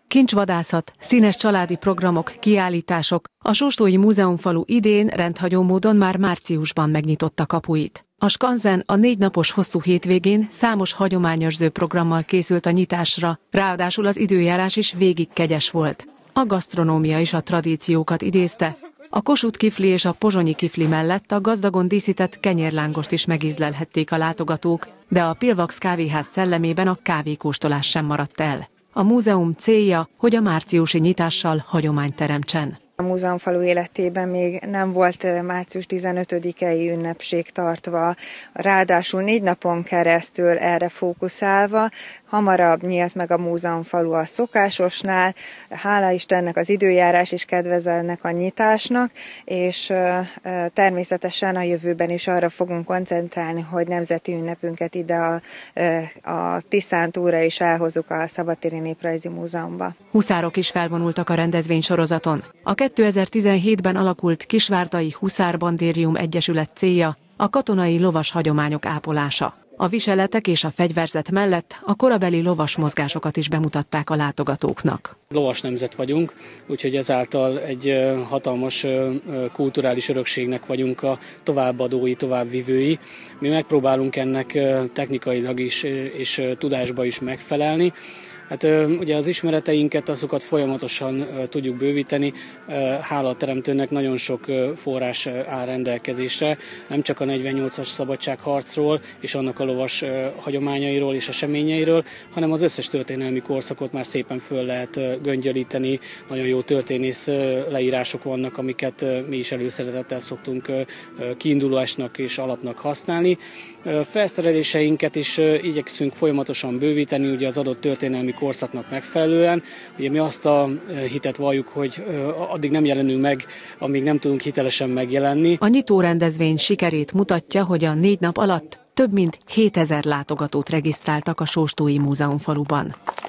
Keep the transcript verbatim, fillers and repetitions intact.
Kincsvadászat, színes családi programok, kiállítások. A Sóstói Múzeumfalu idén rendhagyó módon már márciusban megnyitotta kapuit. A skanzen a négy napos hosszú hétvégén számos hagyományőrző programmal készült a nyitásra, ráadásul az időjárás is végig kegyes volt. A gasztronómia is a tradíciókat idézte. A Kossuth kifli és a pozsonyi kifli mellett a gazdagon díszített kenyérlángost is megízlelhették a látogatók, de a Pilvax kávéház szellemében a kávékóstolás sem maradt el. A múzeum célja, hogy a márciusi nyitással hagyományt teremtsen. A múzeumfalu életében még nem volt március tizenötödikei ünnepség tartva, ráadásul négy napon keresztül erre fókuszálva, hamarabb nyílt meg a múzeumfalu a szokásosnál, hála Istennek az időjárás is kedvez ennek a nyitásnak, és természetesen a jövőben is arra fogunk koncentrálni, hogy nemzeti ünnepünket ide a, a Tiszántúra is elhozzuk a Szabadtéri Néprajzi Múzeumba. Huszárok is felvonultak a rendezvény sorozaton. A kétezer-tizenhétben alakult Kisvárdai Huszárbandérium Egyesület célja a katonai lovas hagyományok ápolása. A viseletek és a fegyverzet mellett a korabeli lovas mozgásokat is bemutatták a látogatóknak. Lovas nemzet vagyunk, úgyhogy ezáltal egy hatalmas kulturális örökségnek vagyunk a továbbadói, továbbvivői. Mi megpróbálunk ennek technikailag is és tudásba is megfelelni. Hát ugye az ismereteinket, azokat folyamatosan tudjuk bővíteni, hála a teremtőnek nagyon sok forrás áll rendelkezésre, nem csak a negyvennyolcas szabadságharcról és annak a lovas hagyományairól és eseményeiről, hanem az összes történelmi korszakot már szépen föl lehet göngyölíteni, nagyon jó történész leírások vannak, amiket mi is előszeretettel szoktunk kiindulásnak és alapnak használni. Felszereléseinket is igyekszünk folyamatosan bővíteni, ugye az adott történelmi korszaknak megfelelően. Ugye mi azt a hitet valljuk, hogy addig nem jelenünk meg, amíg nem tudunk hitelesen megjelenni. A nyitó rendezvény sikerét mutatja, hogy a négy nap alatt több mint hétezer látogatót regisztráltak a Sóstói Múzeumfaluban.